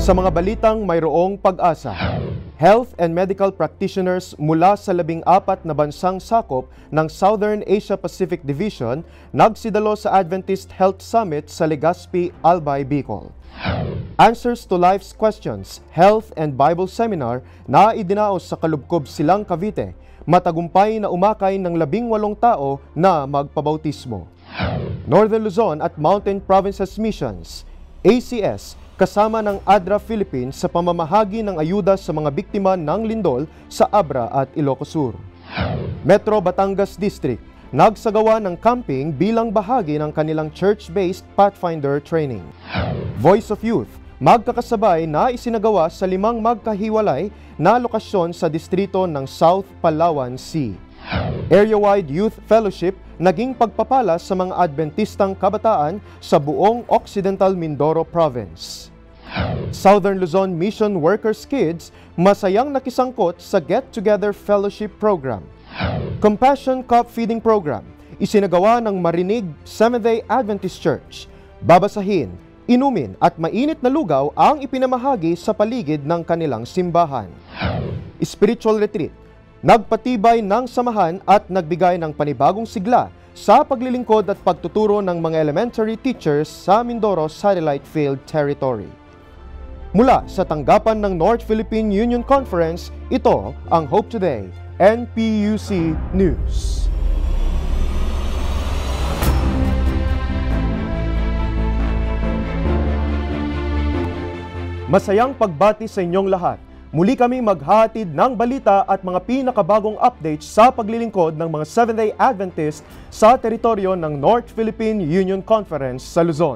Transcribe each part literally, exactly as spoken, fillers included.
Sa mga balitang mayroong pag-asa, health and medical practitioners mula sa labing apat na bansang sakop ng Southern Asia Pacific Division nagsidalo sa Adventist Health Summit sa Legazpi, Albay, Bicol. Answers to Life's Questions, Health and Bible Seminar na idinaos sa Kalubkob, Silang, Cavite, matagumpay na umakay ng labing walong tao na magpabautismo. Northern Luzon at Mountain Provinces Missions, A C S, kasama ng A D R A Philippines sa pamamahagi ng ayuda sa mga biktima ng lindol sa Abra at Ilocos Sur. Metro Batangas District, nagsagawa ng camping bilang bahagi ng kanilang church-based Pathfinder training. Voice of Youth, magkakasabay na isinagawa sa limang magkahiwalay na lokasyon sa distrito ng South Palawan Sea. Area-wide Youth Fellowship, naging pagpapala sa mga Adventistang kabataan sa buong Occidental Mindoro Province. Southern Luzon Mission Workers Kids, masayang nakisangkot sa Get Together Fellowship Program. Compassion Cup Feeding Program, isinagawa ng Marinig Seventh-day Adventist Church. Babasahin, inumin at mainit na lugaw ang ipinamahagi sa paligid ng kanilang simbahan. Spiritual Retreat, nagpatibay ng samahan at nagbigay ng panibagong sigla sa paglilingkod at pagtuturo ng mga elementary teachers sa Mindoro Satellite Field Territory. Mula sa tanggapan ng North Philippine Union Conference, ito ang Hope Today, N P U C News. Masayang pagbati sa inyong lahat. Muli kami maghahatid ng balita at mga pinakabagong updates sa paglilingkod ng mga Seventh-day Adventist sa teritoryo ng North Philippine Union Conference sa Luzon.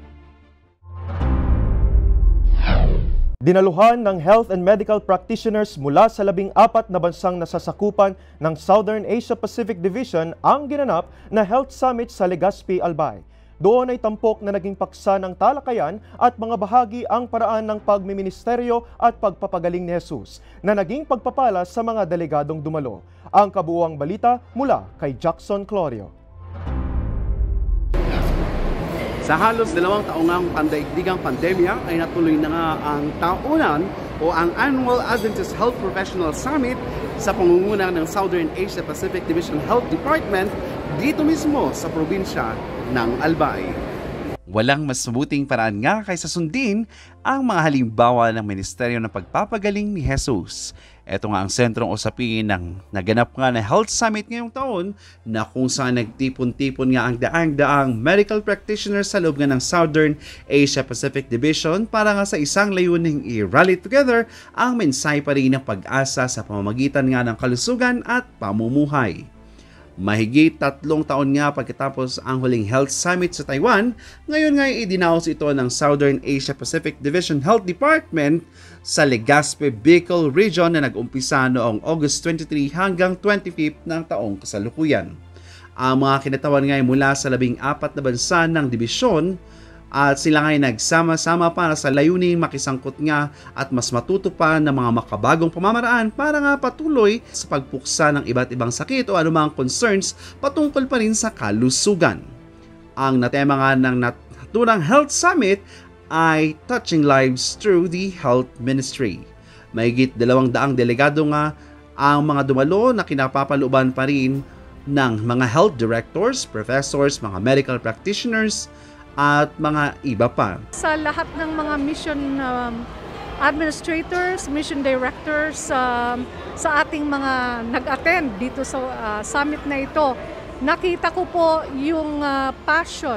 Dinaluhan ng health and medical practitioners mula sa labing apat na bansang nasasakupan ng Southern Asia Pacific Division ang ginanap na Health Summit sa Legazpi, Albay. Doon ay tampok na naging paksa ng talakayan at mga bahagi ang paraan ng pagmiministeryo at pagpapagaling ni Jesus na naging pagpapala sa mga delegadong dumalo. Ang kabuuang balita mula kay Jackson Clorio. Sa halos dalawang taongang pandaigdigang pandemya ay natuloy na nga ang taonan o ang Annual Adventist Health Professional Summit sa pangunguna ng Southern Asia Pacific Division Health Department dito mismo sa probinsya ng Albay. Walang mas mabuting paraan nga kaysa sundin ang mga halimbawa ng Ministeryo ng Pagpapagaling ni Jesus. Ito nga ang sentrong usapin ng naganap nga na Health Summit ngayong taon na kung saan nagtipon-tipon nga ang daang-daang medical practitioners sa loob nga ng Southern Asia Pacific Division para nga sa isang layuning i-rally together ang mensahe pa rin ng pag-asa sa pamamagitan nga ng kalusugan at pamumuhay. Mahigit tatlong taon nga pagkatapos ang huling Health Summit sa Taiwan, ngayon nga idinaos ito ng Southern Asia Pacific Division Health Department sa Legazpi, Bicol Region na nag-umpisa noong August twenty-third hanggang twenty-fifth ng taong kasalukuyan. Ang mga kinatawan nga ay mula sa labing apat na bansa ng dibisyon at sila nga ay nagsama-sama para sa layuning makisangkot nga at mas matuto pa ng mga makabagong pamamaraan para nga patuloy sa pagpuksa ng iba't ibang sakit o anumang concerns patungkol pa rin sa kalusugan. Ang natema nga ng naturang Health Summit ay Touching Lives Through the Health Ministry. Mahigit dalawang daang delegado nga ang mga dumalo na kinapapalooban pa rin ng mga health directors, professors, mga medical practitioners, at mga iba pa. Sa lahat ng mga mission um, administrators, mission directors um, sa ating mga nag-attend dito sa uh, summit na ito, nakita ko po yung uh, passion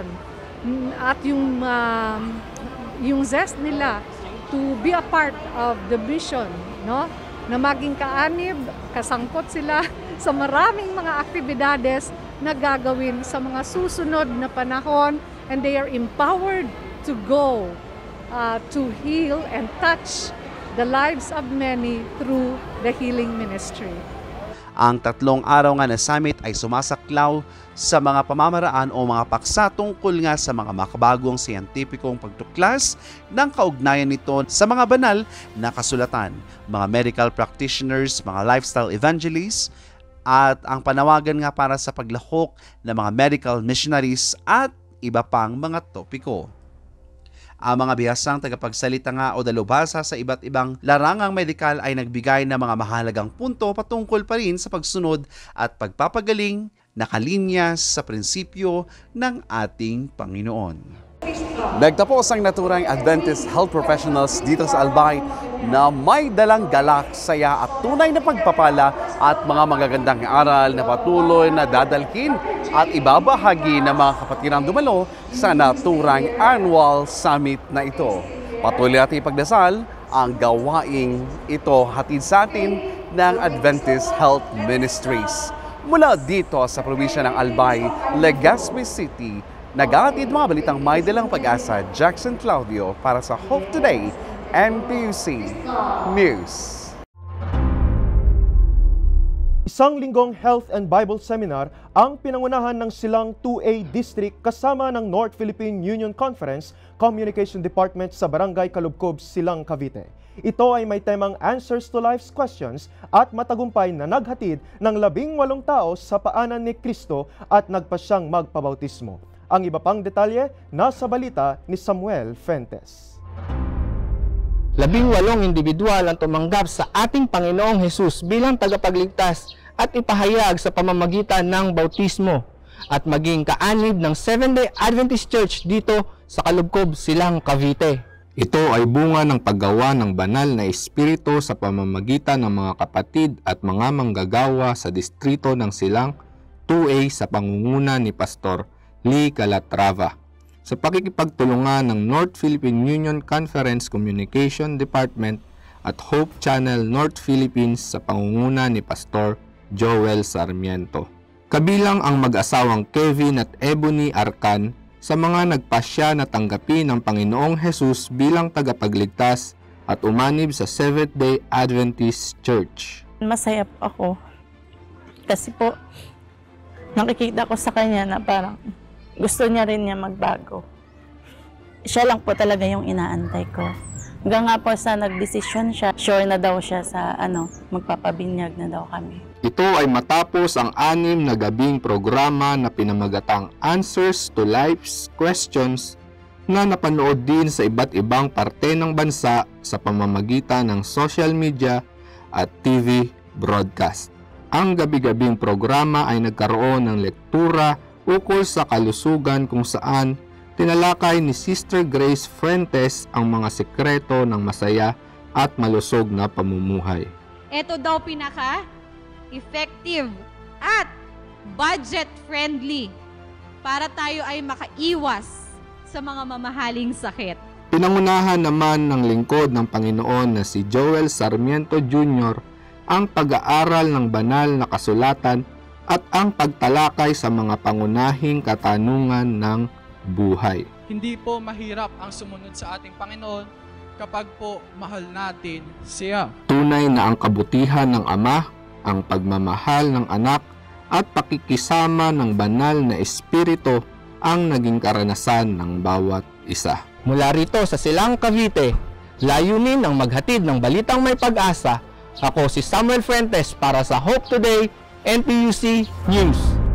at yung uh, yung zest nila to be a part of the mission, no? Na maging kaanib, kasangkot sila sa maraming mga aktibidades na gagawin sa mga susunod na panahon. And they are empowered to go uh, to heal and touch the lives of many through the healing ministry. Ang tatlong araw nga na summit ay sumasaklaw sa mga pamamaraan o mga paksa tungkol nga sa mga makabagong siyentipikong pagtuklas ng kaugnayan nito sa mga banal na kasulatan, mga medical practitioners, mga lifestyle evangelists, at ang panawagan nga para sa paglahok ng mga medical missionaries at iba pang mga topiko. Ang mga bihasang tagapagsalita nga o dalubhasa sa iba't ibang larangang medikal ay nagbigay ng mga mahalagang punto patungkol pa rin sa pagsunod at pagpapagaling nakalinya sa prinsipyo ng ating Panginoon. Nagtapos ang naturang Adventist health professionals dito sa Albay na may dalang galak, saya at tunay na pagpapala at mga magagandang aral na patuloy na dadalhin at ibabahagi ng mga kapatirang dumalo sa naturang annual summit na ito. Patuloy natin ipagdasal ang gawaing ito hatid sa atin ng Adventist Health Ministries. Mula dito sa probinsya ng Albay, Legazpi City, nag-aatid mga balitang may dalang pag-asa, Jackson Claudio para sa Hope Today, N P U C News. Isang linggong Health and Bible Seminar ang pinangunahan ng Silang two A District kasama ng North Philippine Union Conference Communication Department sa Barangay Kalubkob, Silang, Cavite. Ito ay may temang Answers to Life's Questions at matagumpay na naghatid ng labing walong tao sa paanan ni Kristo at nagpasyang magpabautismo. Ang iba pang detalye nasa balita ni Samuel Fuentes. Labing walong individual ang tumanggap sa ating Panginoong Hesus bilang tagapagligtas at ipahayag sa pamamagitan ng bautismo at maging kaanib ng Seventh-day Adventist Church dito sa Kalubkob, Silang, Cavite. Ito ay bunga ng paggawa ng banal na espiritu sa pamamagitan ng mga kapatid at mga manggagawa sa distrito ng Silang two A sa pangunguna ni Pastor Lee Calatrava sa pakikipagtulungan ng North Philippine Union Conference Communication Department at Hope Channel North Philippines sa pangunguna ni Pastor Joel Sarmiento. Kabilang ang mag-asawang Kevin at Ebony Arcan sa mga nagpasya na tanggapin ng Panginoong Hesus bilang tagapagligtas at umanib sa Seventh-day Adventist Church. Masaya po ako kasi po nakikita ko sa kanya na parang gusto niya rin niya magbago. Siya lang po talaga yung inaantay ko. Hanggang nga po sa nagdesisyon siya, sure na daw siya sa ano, magpapabinyag na daw kami. Ito ay matapos ang anim na gabing programa na pinamagatang Answers to Life's Questions na napanood din sa iba't ibang parte ng bansa sa pamamagitan ng social media at T V broadcast. Ang gabi-gabing programa ay nagkaroon ng lektura ukol sa kalusugan kung saan tinalakay ni Sister Grace Fuentes ang mga sekreto ng masaya at malusog na pamumuhay. Ito daw pinaka-effective at budget-friendly para tayo ay makaiwas sa mga mamahaling sakit. Pinangunahan naman ng lingkod ng Panginoon na si Joel Sarmiento Junior ang pag-aaral ng banal na kasulatan at ang pagtalakay sa mga pangunahing katanungan ng buhay. Hindi po mahirap ang sumunod sa ating Panginoon kapag po mahal natin siya. Tunay na ang kabutihan ng Ama, ang pagmamahal ng anak at pakikisama ng banal na espiritu ang naging karanasan ng bawat isa. Mula rito sa Silang, Cavite, layunin ang maghatid ng balitang may pag-asa. Ako si Samuel Fuentes para sa Hope Today, N P U C News.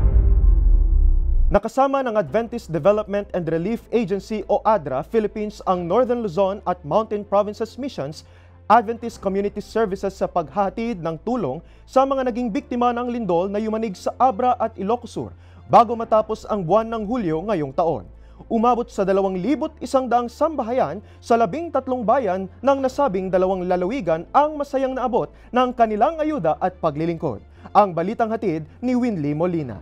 Nakasama ng Adventist Development and Relief Agency o ADRA Philippines ang Northern Luzon at Mountain Provinces Missions Adventist Community Services sa paghahatid ng tulong sa mga naging biktima ng lindol na yumanig sa Abra at Ilocos Sur bago matapos ang buwan ng Hulyo ngayong taon. Umabot sa dalawang libot isang daang sambahayan sa labing tatlong bayan ng nasabing dalawang lalawigan ang masayang naabot ng kanilang ayuda at paglilingkod. Ang balitang hatid ni Winley Molina.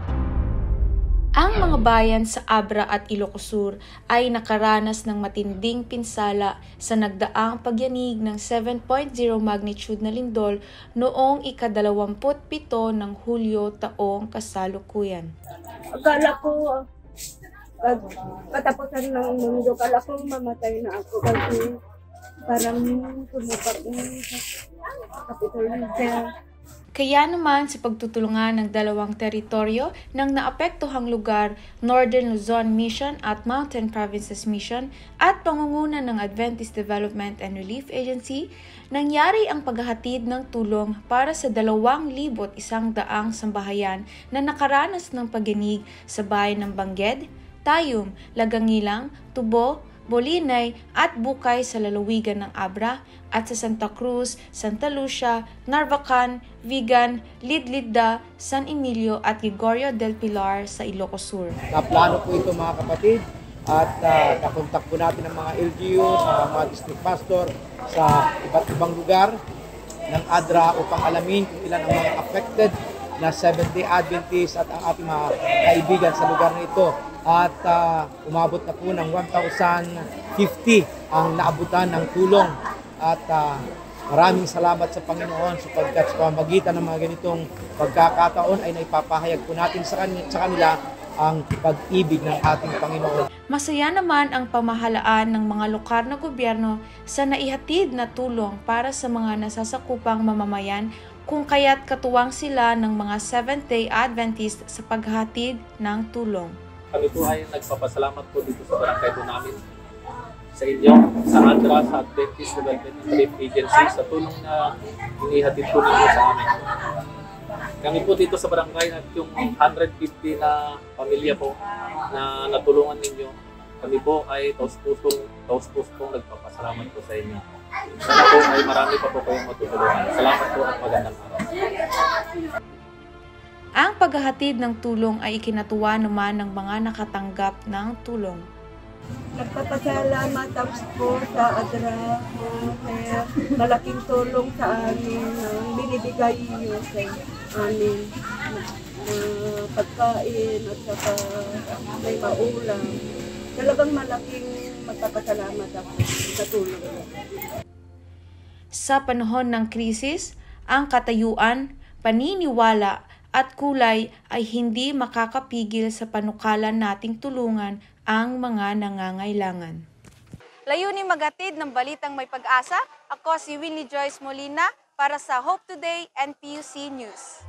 Ang mga bayan sa Abra at Ilocos Sur ay nakaranas ng matinding pinsala sa nagdaang pagyanig ng seven point zero magnitude na lindol noong ikadalawamput pito ng Hulyo taong kasalukuyan. Akala ko pag katapusan ng mundo, akala ko mamatay na ako kasi parang tumupak ng Capitol Hill. Kaya naman sa pagtutulungan ng dalawang teritoryo ng naapektuhang lugar, Northern Luzon Mission at Mountain Provinces Mission at pangunguna ng Adventist Development and Relief Agency, nangyari ang paghahatid ng tulong para sa dalawang libot isang daang sambahayan na nakaranas ng pagyanig sa bayan ng Bangged, Tayum, Lagangilang, Tubo, Bolinay at Bukay sa lalawigan ng Abra at sa Santa Cruz, Santa Lucia, Narvacan, Vigan, Lidlidda, San Emilio at Gregorio del Pilar sa Ilocos Sur. Naplano po ito mga kapatid at uh, nakontak po natin ang mga L G U, sa mga district pastor sa iba't ibang lugar ng ADRA upang alamin kung ilan ang mga affected na Seventh-day Adventists at ang ating mga kaibigan sa lugar na ito. At uh, umabot na po ng one thousand fifty ang naabutan ng tulong. At uh, maraming salamat sa Panginoon sapagkat sa pamamagitan ng mga ganitong pagkakataon ay naipapahayag po natin sa kanila, sa kanila ang pag-ibig ng ating Panginoon. Masaya naman ang pamahalaan ng mga lokal na gobyerno sa naihatid na tulong para sa mga nasasakupang mamamayan kung kaya't katuwang sila ng mga Seventh-day Adventist sa paghatid ng tulong. Kami po ay nagpapasalamat po dito sa barangay po namin sa inyo, sa ADRA, sa Adventist Development and Relief Agency, sa tulong na inihatid po ninyo sa amin. Kami po dito sa barangay at yung one hundred fifty na pamilya po na natulungan ninyo, kami po ay taus-pusong taus-pusong nagpapasalamat po sa inyo. Sana po ay marami pa po kayong matutulungan. Salamat po at magandang araw. Ang paghahatid ng tulong ay ikinatuwa naman ng mga nakatanggap ng tulong. Nagpapasalamat ako po sa ADRA po kaya malaking tulong sa amin ang binibigay niyo sa amin na pagkain at saka may maulam. Talagang malaking magpapasalamat ako sa tulong. Sa panahon ng krisis, ang katayuan, paniniwala at kulay ay hindi makakapigil sa panukalan nating tulungan ang mga nangangailangan. Layunin maghatid ng balitang may pag-asa, ako si Winnie Joyce Molina para sa Hope Today and P U C News.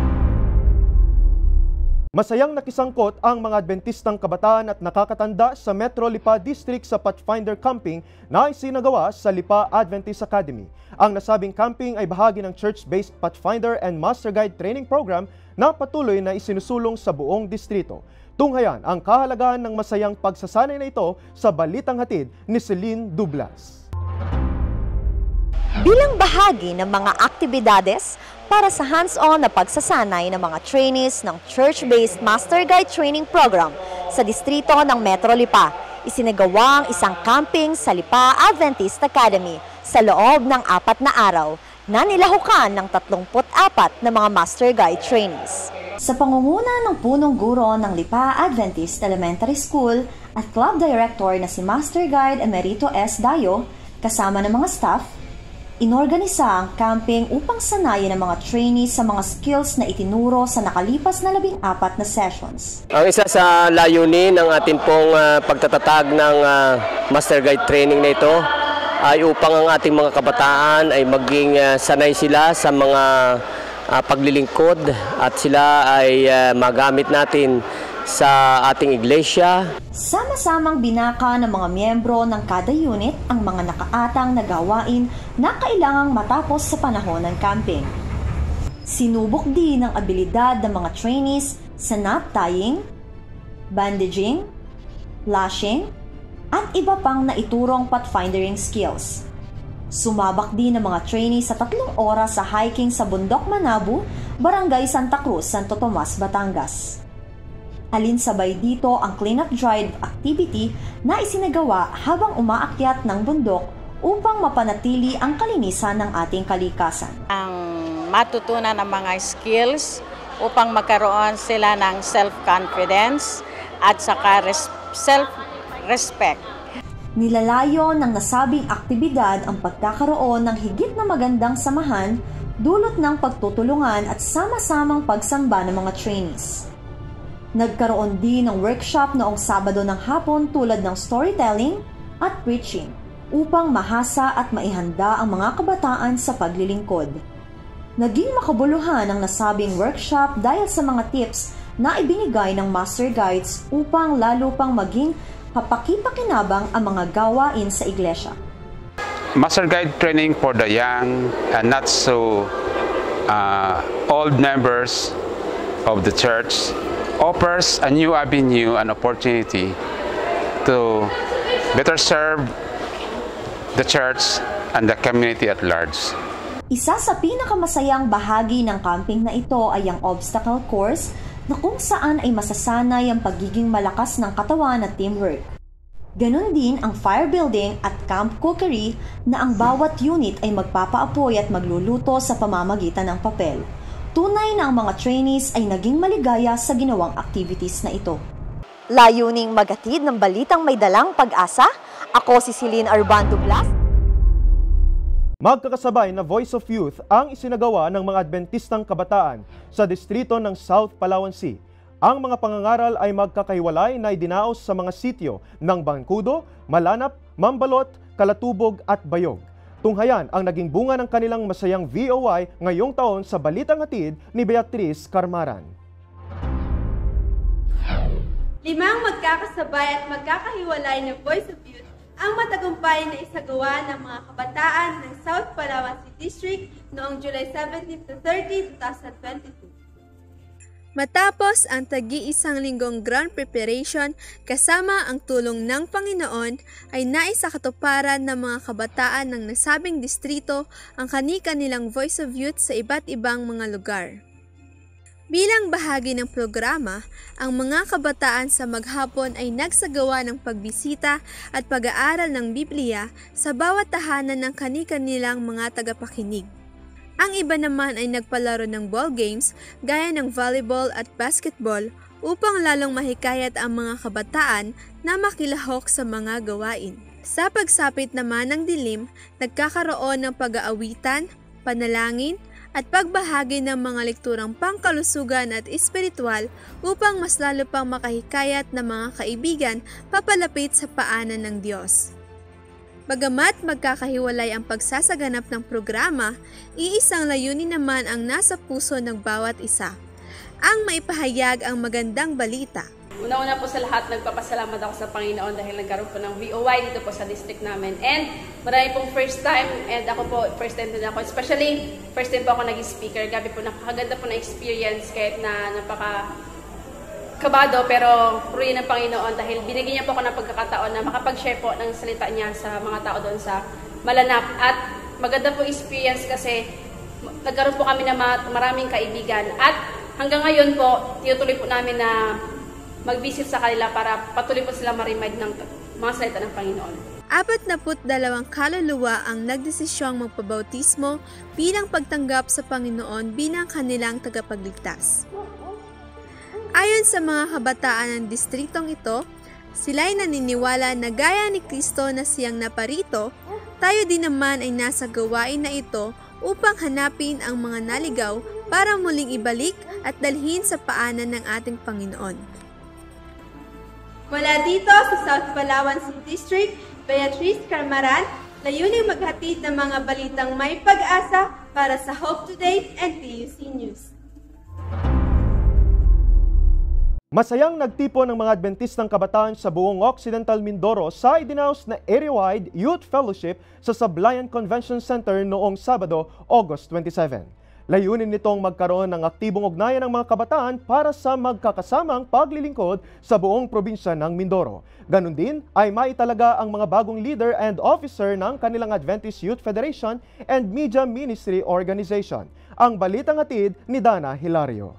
Masayang nakisangkot ang mga Adventistang kabataan at nakakatanda sa Metro Lipa District sa Pathfinder Camping na isinagawa sa Lipa Adventist Academy. Ang nasabing camping ay bahagi ng church-based Pathfinder and Master Guide Training Program na patuloy na isinusulong sa buong distrito. Tunghayan ang kahalagahan ng masayang pagsasanay na ito sa balitang hatid ni Celine Dublas. Bilang bahagi ng mga aktibidades para sa hands-on na pagsasanay ng mga trainees ng church-based Master Guide Training Program sa distrito ng Metro Lipa, isinagawa ang isang camping sa Lipa Adventist Academy sa loob ng apat na araw na nilahukan ng tatlumpu't apat na mga Master Guide trainees. Sa pangunguna ng punong guro ng Lipa Adventist Elementary School at Club Director na si Master Guide Emerito S. Dayo, kasama ng mga staff, inorganisa ang camping upang sanayin ang mga trainees sa mga skills na itinuro sa nakalipas na labing apat na sessions. Ang isa sa layunin ng ating pong uh, pagtatatag ng uh, Master Guide Training na ito ay upang ang ating mga kabataan ay maging uh, sanay sila sa mga uh, paglilingkod at sila ay uh, magamit natin sa ating iglesia. Sama-samang binaka ng mga miyembro ng kada unit ang mga nakaatang na gawain na kailangang matapos sa panahon ng camping. Sinubok din ang abilidad ng mga trainees sa knot tying, bandaging, lashing, at iba pang naiturong pathfindering skills. Sumabak din ng mga trainees sa tatlong oras sa hiking sa Bundok Manabu, Barangay Santa Cruz, Santo Tomas, Batangas. Alinsabay dito ang cleanup drive activity na isinagawa habang umaakyat ng bundok upang mapanatili ang kalinisan ng ating kalikasan. Ang matutunan ng mga skills upang magkaroon sila ng self-confidence at saka self-respect. Nilalayo ng nasabing aktibidad ang pagkakaroon ng higit na magandang samahan dulot ng pagtutulungan at sama-samang pagsamba ng mga trainees. Nagkaroon din ng workshop noong Sabado ng hapon tulad ng storytelling at preaching upang mahasa at maihanda ang mga kabataan sa paglilingkod. Naging makabuluhan ang nasabing workshop dahil sa mga tips na ibinigay ng Master Guides upang lalo pang maging kapaki-pakinabang ang mga gawain sa iglesia. Master Guide Training for the young and not so uh, old members of the church offers a new avenue and opportunity to better serve the church and the community at large. Isa sa pinakamasayang bahagi ng camping na ito ay ang obstacle course na kung saan ay masasanay ang pagiging malakas ng katawan at teamwork. Ganon din ang fire building at camp cookery na ang bawat unit ay magpapaapoy at magluluto sa pamamagitan ng papel. Tunay na ang mga trainees ay naging maligaya sa ginawang activities na ito. Layuning magatid ng balitang may dalang pag-asa, ako si Celine Arbando Blas. Magkakasabay na Voice of Youth ang isinagawa ng mga Adventistang kabataan sa distrito ng South Palawan Sea. Ang mga pangangaral ay magkakahiwalay na idinaos sa mga sitio ng Bangkudo, Malanap, Mambalot, Kalatubog at Bayog. Tunghayan ang naging bunga ng kanilang masayang V O I ngayong taon sa Balitang Hatid ni Beatrice Carmaran. Limang magkakasabay at magkakahiwalay na Voice of Youth ang matagumpay na isagawa ng mga kabataan ng South Palawan Sea District noong July seventeenth to thirtieth, twenty twenty-two. Matapos ang tagi-isang linggong ground preparation kasama ang tulong ng Panginoon ay naisakatuparan ng mga kabataan ng nasabing distrito ang kani-kanilang Voice of Youth sa iba't ibang mga lugar. Bilang bahagi ng programa, ang mga kabataan sa maghapon ay nagsagawa ng pagbisita at pag-aaral ng Biblia sa bawat tahanan ng kani-kanilang mga tagapakinig. Ang iba naman ay nagpalaro ng ball games gaya ng volleyball at basketball upang lalong mahikayat ang mga kabataan na makilahok sa mga gawain. Sa pagsapit naman ng dilim, nagkakaroon ng pag-aawitan, panalangin, at pagbahagi ng mga lekturang pangkalusugan at espiritual upang mas lalo pang makahikayat ng mga kaibigan papalapit sa paanan ng Diyos. Bagamat magkakahiwalay ang pagsasaganap ng programa, iisang layunin naman ang nasa puso ng bawat isa. Ang maipahayag ang magandang balita. Una-una po sa lahat, nagpapasalamat ako sa Panginoon dahil nagkaroon po ng V O I dito po sa district namin. And marami pong first time, and ako po, first time din ako. Especially, first time po ako naging speaker. Gabi po, nakakaganda po na experience kahit na napaka kabado, pero puri ng Panginoon dahil binigyan niya po ako ng pagkakataon na makapag-share po ng salita niya sa mga tao doon sa Malanap. At maganda po experience kasi nagkaroon po kami ng maraming kaibigan. At hanggang ngayon po, tinutuloy po namin na mag-visit sa kanila para patuloy po sila ma-remind ng mga salita ng Panginoon. Apat na put dalawang kaluluwa ang nagdesisyong magpabautismo bilang pagtanggap sa Panginoon bilang kanilang tagapagligtas. Ayon sa mga kabataan ng distritong ito, sila'y naniniwala na gaya ni Kristo na siyang naparito, tayo din naman ay nasa gawain na ito upang hanapin ang mga naligaw para muling ibalik at dalhin sa paanan ng ating Panginoon. Mula dito sa South Palawan Sea District, Beatrice Carmaran, layuning maghatid ng mga balitang may pag-asa para sa Hope Today and P U C News. Masayang nagtipon ng mga Adventistang kabataan sa buong Occidental Mindoro sa idinaos na area-wide Youth Fellowship sa Sablayan Convention Center noong Sabado, August twenty-seven. Layunin nitong magkaroon ng aktibong ugnayan ng mga kabataan para sa magkakasamang paglilingkod sa buong probinsya ng Mindoro. Ganon din ay maitalaga ang mga bagong leader and officer ng kanilang Adventist Youth Federation and Media Ministry Organization. Ang balitang hatid ni Dana Hilario.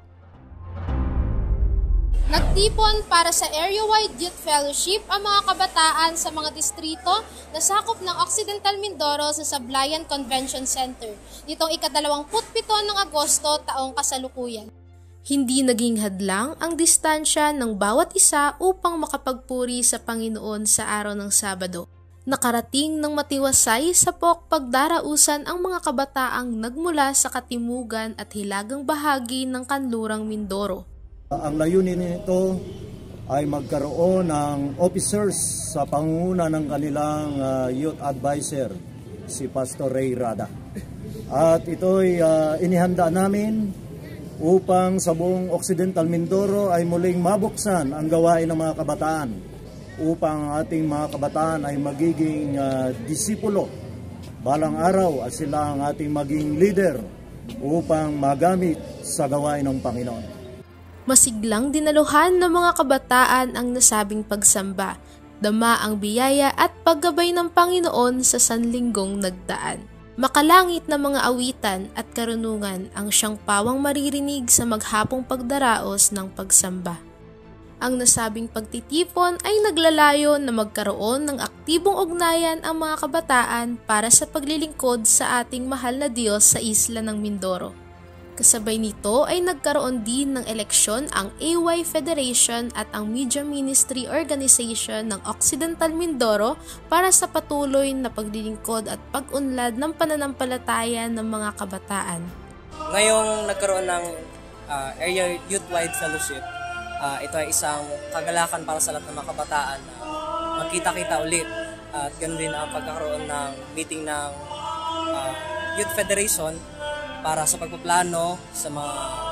Nagtipon para sa area-wide youth fellowship ang mga kabataan sa mga distrito na sakop ng Occidental Mindoro sa Sablayan Convention Center nitong ikadalawamput pito ng Agosto taong kasalukuyan. Hindi naging hadlang ang distansya ng bawat isa upang makapagpuri sa Panginoon sa araw ng Sabado. Nakarating ng matiwasay sa pok pagdarausan ang mga kabataang nagmula sa katimugan at hilagang bahagi ng kanlurang Mindoro. Ang layunin nito ay magkaroon ng officers sa pangunguna ng kanilang uh, youth advisor, si Pastor Ray Rada. At ito'y uh, inihanda namin upang sa buong Occidental Mindoro ay muling mabuksan ang gawain ng mga kabataan upang ang ating mga kabataan ay magiging uh, disipulo balang araw at sila ang ating maging leader upang magamit sa gawain ng Panginoon. Masiglang dinaluhan ng mga kabataan ang nasabing pagsamba. Dama ang biyaya at paggabay ng Panginoon sa sanlinggong nagdaan. Makalangit na mga awitan at karunungan ang siyang pawang maririnig sa maghapong pagdaraos ng pagsamba. Ang nasabing pagtitipon ay naglalayo na magkaroon ng aktibong ugnayan ang mga kabataan para sa paglilingkod sa ating mahal na Diyos sa isla ng Mindoro. Kasabay nito ay nagkaroon din ng eleksyon ang A Y Federation at ang Media Ministry Organization ng Occidental Mindoro para sa patuloy na paglilingkod at pag-unlad ng pananampalataya ng mga kabataan. Ngayong nagkaroon ng uh, Area Youth-Wide Fellowship, uh, ito ay isang kagalakan para sa lahat ng mga kabataan na magkita-kita ulit at ganoon din ang pagkakaroon ng meeting ng uh, Youth Federation para sa pagpaplano sa mga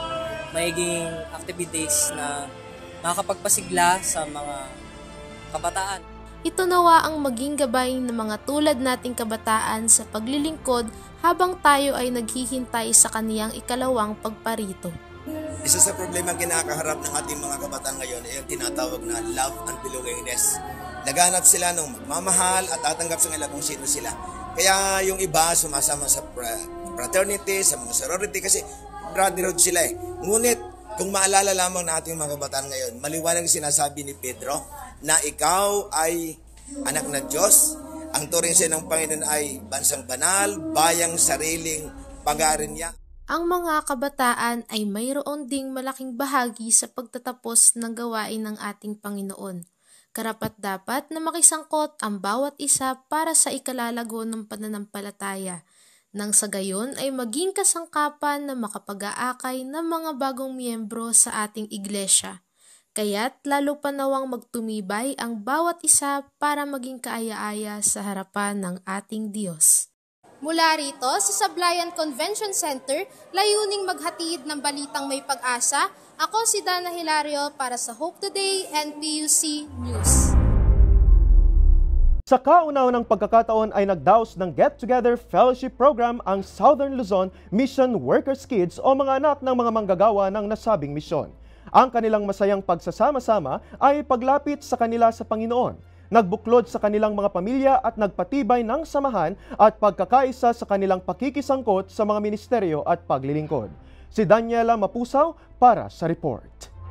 maiging activities na makakapagpasigla sa mga kabataan. Ito nawa ang maging gabay ng mga tulad nating kabataan sa paglilingkod habang tayo ay naghihintay sa kaniyang ikalawang pagparito. Isa sa problema kinakaharap ng ating mga kabataan ngayon ay yung tinatawag na love and belongingness. Naghanap sila ng magmamahal at tatanggap sa nila kung sino sila. Kaya yung iba sumasama sa fraternity, sa mga sorority kasi brotherhood sila eh. Ngunit kung maalala lamang natin mga kabataan ngayon, maliwanag sinasabi ni Pedro na ikaw ay anak ng Diyos. Ang turing siya ng Panginoon ay bansang banal, bayang sariling pag-aaral niya. Ang mga kabataan ay mayroon ding malaking bahagi sa pagtatapos ng gawain ng ating Panginoon. Karapat-dapat na makisangkot ang bawat isa para sa ikalalago ng pananampalataya, nang sa gayon ay maging kasangkapan na makapag-aakay ng mga bagong miyembro sa ating iglesia. Kaya't lalo pa nawang magtumibay ang bawat isa para maging kaaya-aya sa harapan ng ating Diyos. Mula rito sa Sablayan Convention Center, layuning maghatid ng balitang may pag-asa. Ako si Dana Hilario para sa Hope Today and P U C News. Sa kauna-unang pagkakataon ay nagdaos ng Get Together Fellowship Program ang Southern Luzon Mission Workers Kids o mga anak ng mga manggagawa ng nasabing misyon. Ang kanilang masayang pagsasama-sama ay paglapit sa kanila sa Panginoon, nagbuklod sa kanilang mga pamilya at nagpatibay ng samahan at pagkakaisa sa kanilang pakikisangkot sa mga ministeryo at paglilingkod. Si Daniela Mapusaw para sa report.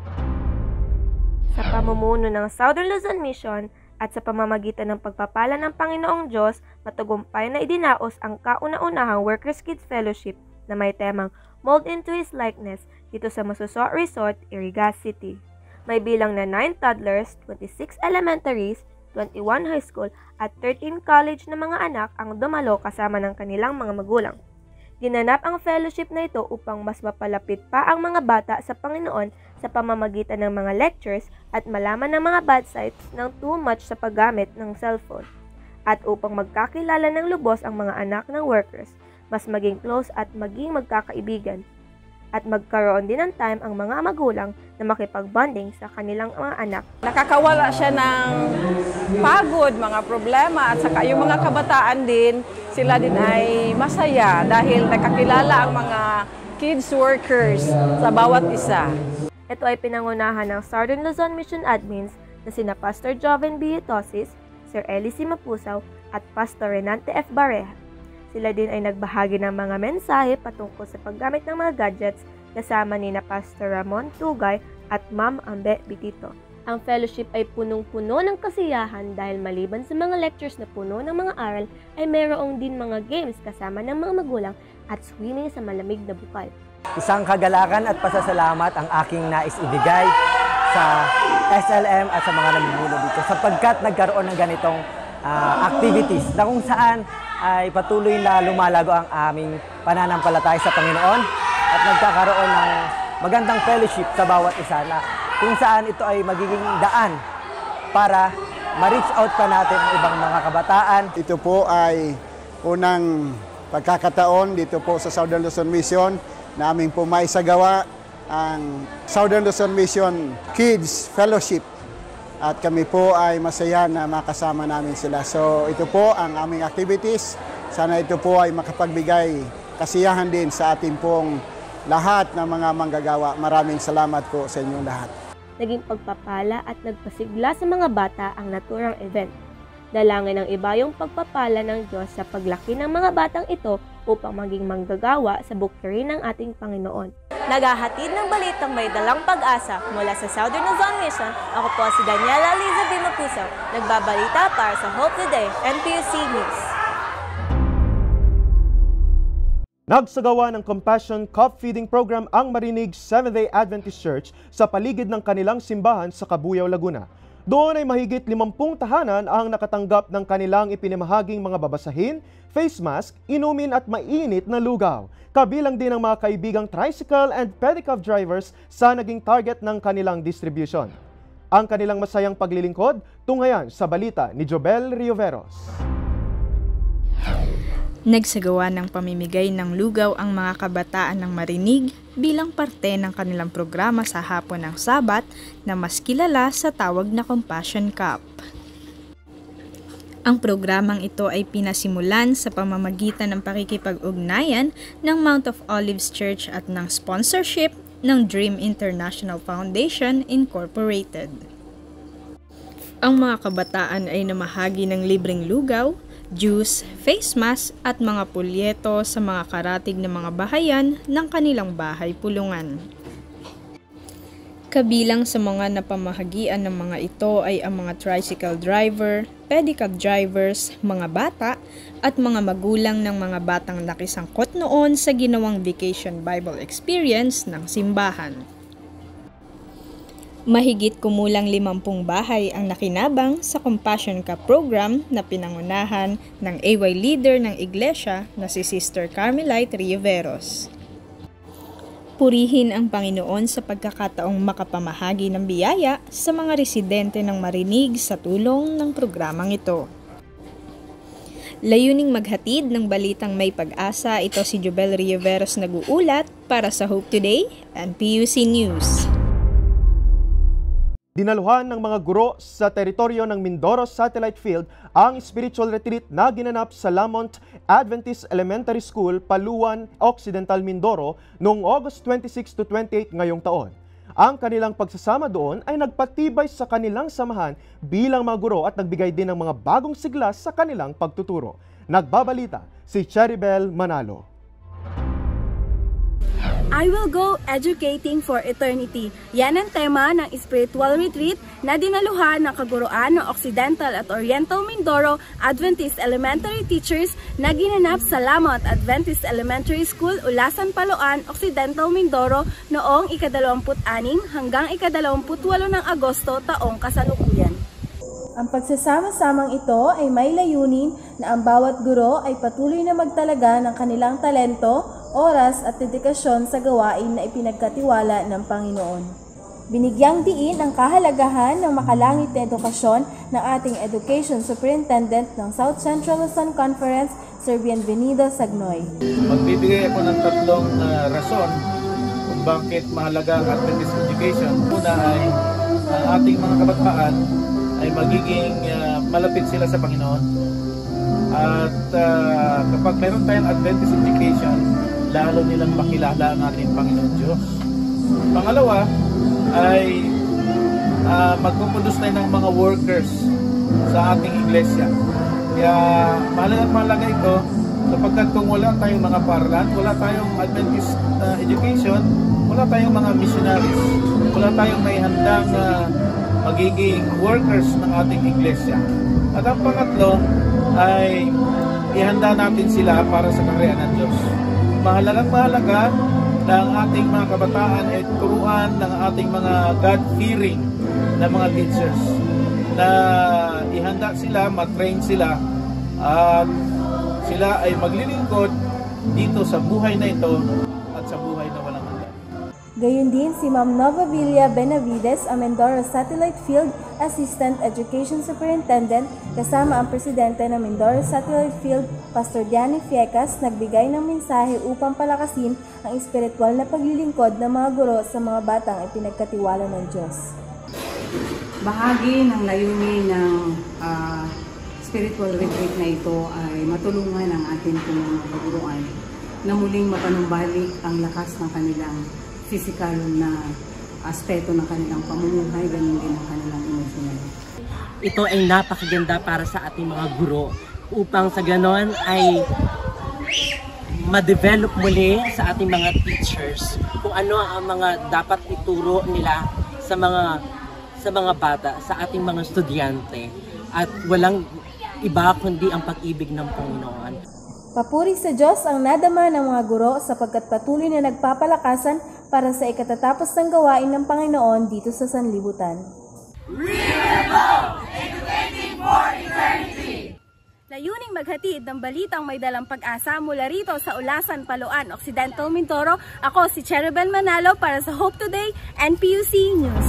Sa pamumuno ng Southern Luzon Mission at sa pamamagitan ng pagpapala ng Panginoong Diyos, matagumpay na idinaos ang kauna-unahang Workers Kids Fellowship na may temang Mold into His Likeness dito sa Masuso Resort, Iriga City. May bilang na nine toddlers, twenty-six elementaries, twenty-one high school at thirteen college na mga anak ang dumalo kasama ng kanilang mga magulang. Ginanap ang fellowship na ito upang mas mapalapit pa ang mga bata sa Panginoon sa pamamagitan ng mga lectures at malaman ng mga bad sides ng too much sa paggamit ng cellphone. At upang magkakilala ng lubos ang mga anak ng workers, mas maging close at maging magkakaibigan. At magkaroon din ng time ang mga magulang na makipag-bonding sa kanilang mga anak. Nakakawala siya ng pagod, mga problema at saka yung mga kabataan din, sila din ay masaya dahil nakakilala ang mga kids workers sa bawat isa. Ito ay pinangunahan ng Southern Luzon Mission Admins na sina Pastor Joven B. Tosis, Sir Eli C. Mapusaw at Pastor Renante F. Bareja. Sila din ay nagbahagi ng mga mensahe patungkol sa paggamit ng mga gadgets kasama ni na Pastor Ramon Tugay at Ma'am Ambe Bitito. Ang fellowship ay punong-puno ng kasiyahan dahil maliban sa mga lectures na puno ng mga aral ay mayroong din mga games kasama ng mga magulang at swimming sa malamig na bukal. Isang kagalakan at pasasalamat ang aking nais ibigay sa S L M at sa mga namumuno dito sapagkat nagkaroon ng ganitong uh, activities na kung saan ay patuloy na lumalago ang aming pananampalataya sa Panginoon at nagkakaroon ng magandang fellowship sa bawat isa na kung saan ito ay magiging daan para ma-reach out pa natin ang ibang mga kabataan. Ito po ay unang pagkakataon dito po sa Southern Luzon Mission na aming po maisagawa ang Southern Luzon Mission Kids Fellowship. At kami po ay masaya na makasama namin sila. So ito po ang aming activities. Sana ito po ay makapagbigay kasiyahan din sa ating pong lahat ng mga manggagawa. Maraming salamat po sa inyong lahat. naging pagpapala at nagpasigla sa mga bata ang naturang event. Dalangin ng iba yung pagpapala ng Diyos sa paglaki ng mga batang ito upang maging manggagawa sa bukiri ng ating Panginoon. Naghahatid ng balitang may dalang pag-asa mula sa Southern Luzon Mission, ako po si Daniela Liza Bimapuso, nagbabalita para sa Hope Today N P U C News. Nagsagawa ng Compassion Cup Feeding Program ang Marinig Seventh-day Adventist Church sa paligid ng kanilang simbahan sa Cabuyao, Laguna. Doon ay mahigit limampung tahanan ang nakatanggap ng kanilang ipinamahaging mga babasahin, face mask, inumin at mainit na lugaw. Kabilang din ang mga kaibigang tricycle and pedicab drivers sa naging target ng kanilang distribution. Ang kanilang masayang paglilingkod, tunghayan sa balita ni Jobel Rioveros. Nagsagawa ng pamimigay ng lugaw ang mga kabataan ng Marinig bilang parte ng kanilang programa sa hapon ng Sabat na mas kilala sa tawag na Compassion Cup. Ang programang ito ay pinasimulan sa pamamagitan ng pakikipag-ugnayan ng Mount of Olives Church at ng sponsorship ng Dream International Foundation Incorporated. Ang mga kabataan ay namahagi ng libreng lugaw, juice, face mask at mga pulyeto sa mga karatig na mga bahayan ng kanilang bahay pulungan. Kabilang sa mga napamahagian ng mga ito ay ang mga tricycle driver, pedicab drivers, mga bata at mga magulang ng mga batang nakisangkot noon sa ginawang Vacation Bible Experience ng simbahan. Mahigit kumulang limampung bahay ang nakinabang sa Compassion Cup program na pinangunahan ng A Y leader ng iglesia na si Sister Carmelite Rioveros. Purihin ang Panginoon sa pagkakataong makapamahagi ng biyaya sa mga residente ng Marinig sa tulong ng programang ito. Layuning maghatid ng balitang may pag-asa, ito si Jobel Rioveros nag-uulat para sa Hope Today and P U C News. Dinaluhan ng mga guro sa teritoryo ng Mindoro Satellite Field ang spiritual retreat na ginanap sa Lamont Adventist Elementary School, Paluan, Occidental, Mindoro noong August twenty-six to twenty-eight ngayong taon. Ang kanilang pagsasama doon ay nagpatibay sa kanilang samahan bilang mga guro at nagbigay din ng mga bagong sigla sa kanilang pagtuturo. Nagbabalita si Cheribel Manalo. I will go educating for eternity. Yan ang tema ng spiritual retreat na dinaluhan ng kaguruan ng Occidental at Oriental Mindoro Adventist Elementary Teachers na ginanap sa Lamont Adventist Elementary School, Ulasan, Paluan, Occidental, Mindoro noong ikadalawamput-anim hanggang ikadalawamput-walo ng Agosto taong kasalukuyan. Ang pagsasama-samang ito ay may layunin na ang bawat guro ay patuloy na magtalaga ng kanilang talento, oras at dedikasyon sa gawain na ipinagkatiwala ng Panginoon. Binigyang diin ang kahalagahan ng makalangit na edukasyon ng ating Education Superintendent ng South Central Luzon Conference, Sir Bienvenido Sagnoy. Magbibigay ako ng tatlong uh, rason kung bakit mahalaga ang Adventist education. Una ay ang ating mga kabataan ay magiging uh, malapit sila sa Panginoon. At uh, kapag meron tayong Adventist education, lalo nilang makilala ang ating Panginoon Diyos. Pangalawa ay uh, magpuproduce tayo ng mga workers sa ating iglesia. Kaya mahalagang mahalaga ito sapagkat kung wala tayong mga paaralan, wala tayong Adventist uh, education, wala tayong mga missionaries, wala tayong may handang uh, magiging workers ng ating iglesia. At ang pangatlo ay ihanda natin sila para sa kaharian ng Diyos. Mahalagang mahalaga na ang ating mga kabataan ay turuan ng ating mga God-fearing na mga teachers na ihanda sila, matrain sila at sila ay maglilingkod dito sa buhay na ito at sa buhay na walang hanggan. Gayun din si Ma'am Nova Villa Benavides, ang Mindoro Satellite Field Assistant Education Superintendent, kasama ang presidente ng Mindoro Satellite Field, Pastor Diany Fiecas, nagbigay ng mensahe upang palakasin ang espiritual na paglilingkod ng mga guro sa mga batang ipinagkatiwala ng Diyos. Bahagi ng layunin ng uh, spiritual retreat na ito ay matulungan ang ating mga kaguruan na muling mapanumbalik ang lakas ng kanilang pisikal na aspeto ng kanilang pamumuhay, ganun din ang kanilang emosyonal. Ito ay napakaganda para sa ating mga guro upang sa ganon ay ma-develop muli sa ating mga teachers kung ano ang mga dapat ituro nila sa mga sa mga bata, sa ating mga estudyante, at walang iba kundi ang pag-ibig ng Panginoon. Papuri sa Diyos ang nadama ng mga guro sapagkat patuloy na nagpapalakasan para sa ikatatapos ng gawain ng Panginoon dito sa sanlibutan. Layuning maghatid ng balitang may dalang pag-asa mula rito sa Ulasan, Paloan, Occidental Mindoro. Ako si Cherubel Manalo para sa Hope Today N P U C News.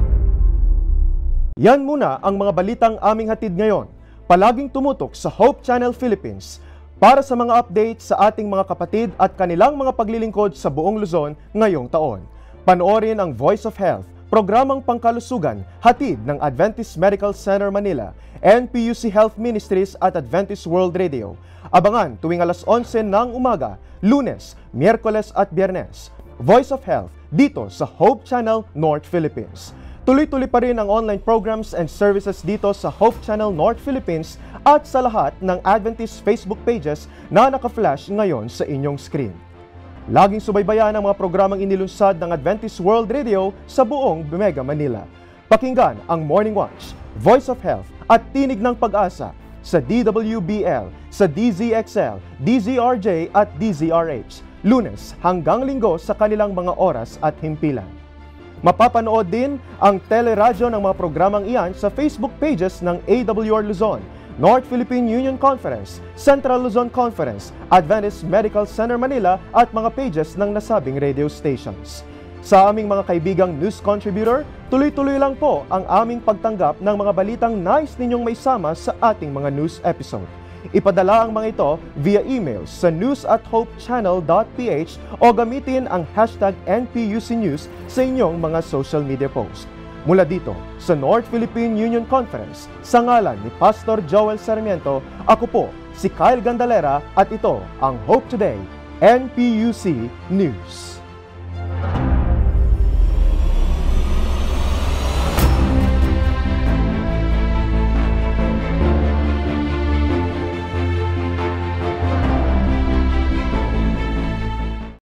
Yan muna ang mga balitang aming hatid ngayon. Palaging tumutok sa Hope Channel Philippines para sa mga updates sa ating mga kapatid at kanilang mga paglilingkod sa buong Luzon ngayong taon. Panoorin ang Voice of Health, programang pangkalusugan, hatid ng Adventist Medical Center Manila, N P U C Health Ministries at Adventist World Radio. Abangan tuwing alas onse ng umaga, Lunes, Miyerkules at Biyernes. Voice of Health dito sa Hope Channel North Philippines. Tuloy-tuloy pa rin ang online programs and services dito sa Hope Channel North Philippines at sa lahat ng Adventist Facebook pages na naka-flash ngayon sa inyong screen. Laging subaybayan ang mga programang inilunsad ng Adventist World Radio sa buong Mega Manila. Pakinggan ang Morning Watch, Voice of Health at Tinig ng Pag-asa sa D W B L, sa D Z X L, D Z R J at D Z R H, Lunes hanggang Linggo sa kanilang mga oras at himpilan. Mapapanood din ang teleradyo ng mga programang iyan sa Facebook pages ng A W R Luzon, North Philippine Union Conference, Central Luzon Conference, Adventist Medical Center Manila at mga pages ng nasabing radio stations. Sa aming mga kaibigang news contributor, tuloy-tuloy lang po ang aming pagtanggap ng mga balitang nais ninyong may sama sa ating mga news episode. Ipadala ang mga ito via email sa news at hope channel dot p h o gamitin ang hashtag N P U C News sa inyong mga social media post. Mula dito sa North Philippine Union Conference, sa ngalan ni Pastor Joel Sarmiento, ako po si Kyle Gandalera at ito ang Hope Today N P U C News.